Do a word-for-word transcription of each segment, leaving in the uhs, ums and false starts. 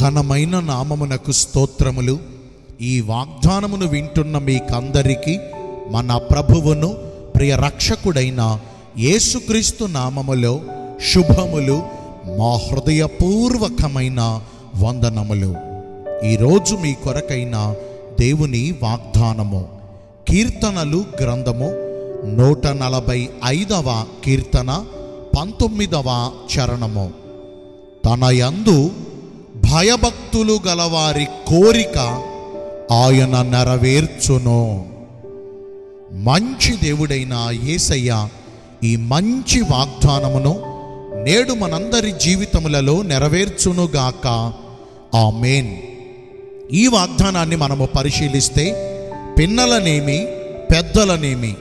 ఘనమైన నామమునకు స్తోత్రములు. ఈ వాగ్దానమును వింటున్న మీకందరికీ మన ప్రభువును ప్రియ రక్షకుడైన యేసుక్రీస్తు నామములో శుభములు, మా హృదయపూర్వకమైన వందనములు. ఈరోజు మీ కొరకైన దేవుని వాగ్దానము కీర్తనలు గ్రంథము నూట నలభై ఐదవ కీర్తన పంతొమ్మిదవ చరణము. తన యందు భయభక్తులు గలవారి కోరిక ఆయన నెరవేర్చును. మంచి దేవుడైన యేసయ్య ఈ మంచి వాగ్దానమును నేడు మనందరి జీవితములలో నెరవేర్చునుగాక. ఆమేన్. ఈ వాగ్దానాన్ని మనము పరిశీలిస్తే పిన్నలనేమి పెద్దలనేమి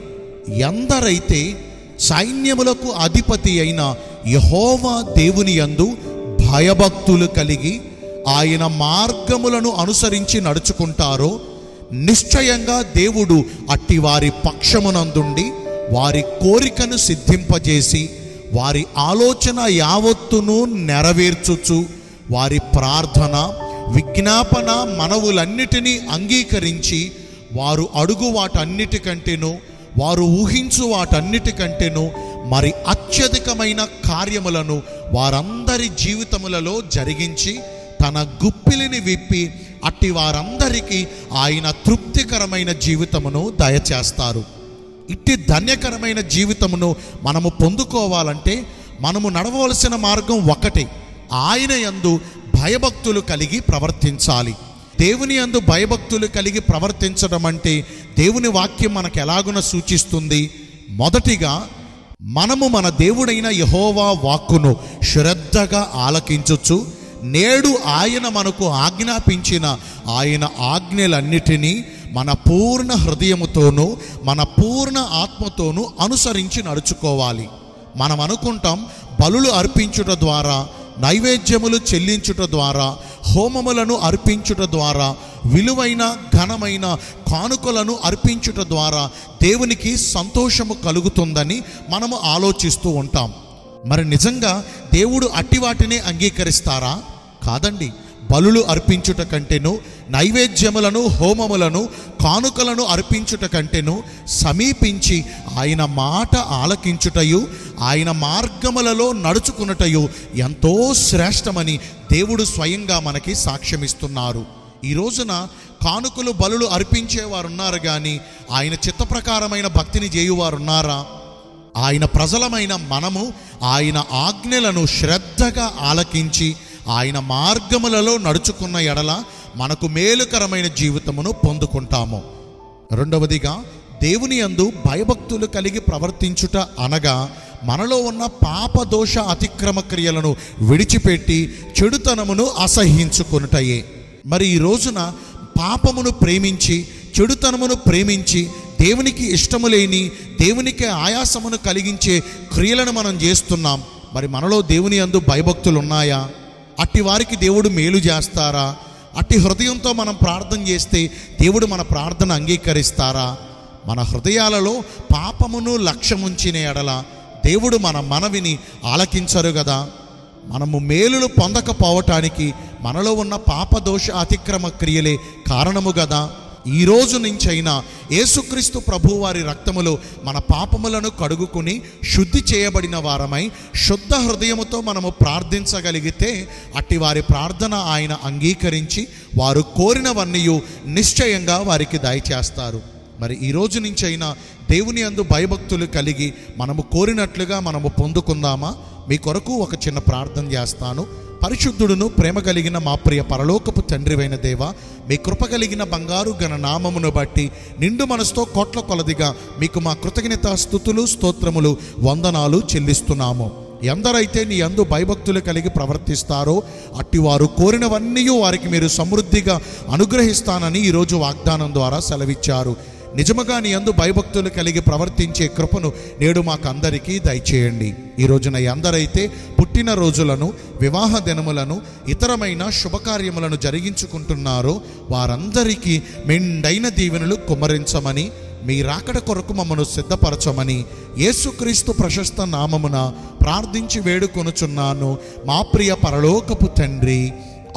ఎందరైతే సైన్యములకు అధిపతి అయిన యెహోవా దేవుని యందు భయభక్తులు కలిగి ఆయన మార్గములను అనుసరించి నడుచుకుంటారో నిశ్చయంగా దేవుడు అట్టి వారి పక్షమునందుండి వారి కోరికను సిద్ధింపజేసి వారి ఆలోచన యావత్తును నెరవేర్చుచు వారి ప్రార్థన విజ్ఞాపన మనవులన్నిటినీ అంగీకరించి వారు అడుగు వాటన్నిటికంటేను వారు ఊహించు వాటన్నిటికంటేను మరి అత్యధికమైన కార్యములను వారందరి జీవితములలో జరిగించి తన గుప్పిలిని విప్పి అట్టి వారందరికీ ఆయన తృప్తికరమైన జీవితమును దయచేస్తారు. ఇట్టి ధన్యకరమైన జీవితమును మనము పొందుకోవాలంటే మనము నడవవలసిన మార్గం ఒకటే, ఆయన యందు భయభక్తులు కలిగి ప్రవర్తించాలి. దేవుని యందు భయభక్తులు కలిగి ప్రవర్తించడం అంటే దేవుని వాక్యం మనకు ఎలాగున సూచిస్తుంది? మొదటిగా మనము మన దేవుడైన యెహోవా వాక్కును శ్రద్ధగా ఆలకించుచు నేడు ఆయన మనకు ఆజ్ఞాపించిన ఆయన ఆజ్ఞలన్నిటినీ మన పూర్ణ హృదయముతోనూ మన పూర్ణ ఆత్మతోనూ అనుసరించి నడుచుకోవాలి. మనం అనుకుంటాం బలులు అర్పించుట ద్వారా, నైవేద్యములు చెల్లించుట ద్వారా, హోమములను అర్పించుట ద్వారా, విలువైన ఘనమైన కానుకలను అర్పించుట ద్వారా దేవునికి సంతోషము కలుగుతుందని మనము ఆలోచిస్తూ ఉంటాం. మరి నిజంగా దేవుడు అట్టి వాటిని అంగీకరిస్తారా? కాదండి. బలులు అర్పించుట కంటేను, నైవేద్యములను హోమములను కానుకలను అర్పించుట కంటేను సమీపించి ఆయన మాట ఆలకించుటయు ఆయన మార్గములలో నడుచుకున్నటయు ఎంతో శ్రేష్టమని దేవుడు స్వయంగా మనకి సాక్ష్యమిస్తున్నారు. ఈ రోజున కానుకలు బలులు అర్పించేవారు ఉన్నారు, కానీ ఆయన చిత్త ప్రకారమైన భక్తిని చేయువారు ఉన్నారా? ఆయన ప్రజలమైన మనము ఆయన ఆజ్ఞలను శ్రద్ధగా ఆలకించి ఆయన మార్గములలో నడుచుకున్న ఎడల మనకు మేలుకరమైన జీవితమును పొందుకుంటాము. రెండవదిగా దేవుని యందు భయభక్తులు కలిగి ప్రవర్తించుట అనగా మనలో ఉన్న పాపదోష అతిక్రమ క్రియలను విడిచిపెట్టి చెడుతనమును అసహ్యించుకొనుటయే. మరి ఈ రోజున పాపమును ప్రేమించి చెడుతనమును ప్రేమించి దేవునికి ఇష్టము లేని దేవునికి ఆయాసమును కలిగించే క్రియలను మనం చేస్తున్నాం. మరి మనలో దేవుని యందు భయభక్తులు ఉన్నాయా? అట్టి వారికి దేవుడు మేలు చేస్తారా? అట్టి హృదయంతో మనం ప్రార్థన చేస్తే దేవుడు మన ప్రార్థన అంగీకరిస్తారా? మన హృదయాలలో పాపమును లక్ష్యముంచిన ఎడల దేవుడు మన మనవిని ఆలకించరు కదా. మనము మేలులు పొందకపోవటానికి మనలో ఉన్న పాపదోష అతిక్రమ క్రియలే కారణము కదా. ఈ రోజు నుంచైనా యేసుక్రీస్తు ప్రభు వారి రక్తములో మన పాపములను కడుగుకుని శుద్ధి చేయబడిన వారమై శుద్ధ హృదయముతో మనము ప్రార్థించగలిగితే అట్టి వారి ప్రార్థన ఆయన అంగీకరించి వారు కోరినవన్నీ నిశ్చయంగా వారికి దయచేస్తారు. మరి ఈ రోజు నుంచైనా దేవుని యందు భయభక్తులు కలిగి మనము కోరినట్లుగా మనము పొందుకుందామా? మీ కొరకు ఒక చిన్న ప్రార్థన చేస్తాను. పరిశుద్ధుడును ప్రేమ కలిగిన మా ప్రియ పరలోకపు తండ్రివైన దేవ, మీ కృప కలిగిన బంగారు ఘన నామమును బట్టి నిండు మనసుతో కోట్ల కొలదిగా మీకు మా కృతజ్ఞత స్తుతులు స్తోత్రములు వందనాలు చెల్లిస్తున్నాము. ఎందరైతే నీ యందు భయభక్తులు కలిగి ప్రవర్తిస్తారో అట్టివారు కోరినవన్నీ వారికి మీరు సమృద్ధిగా అనుగ్రహిస్తానని ఈరోజు వాగ్దానం ద్వారా సెలవిచ్చారు. నిజముగా నీ యందు భయభక్తులు కలిగి ప్రవర్తించే కృపను నేడు మాకు అందరికీ దయచేయండి. ఈ రోజున ఎందరైతే పుట్టిన రోజులను, వివాహ దినములను, ఇతరమైన శుభకార్యములను జరిగించుకుంటున్నారో వారందరికీ మెండైన దీవెనలు కుమ్మరించమని, మీ రాకడ కొరకు మమ్మను సిద్ధపరచమని యేసుక్రీస్తు ప్రశస్త నామమున ప్రార్థించి వేడుకొనుచున్నాను మా ప్రియ పరలోకపు తండ్రి.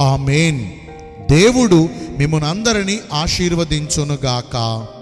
ఆమేన్. దేవుడు మిమ్మునందరినీ ఆశీర్వదించునుగాక.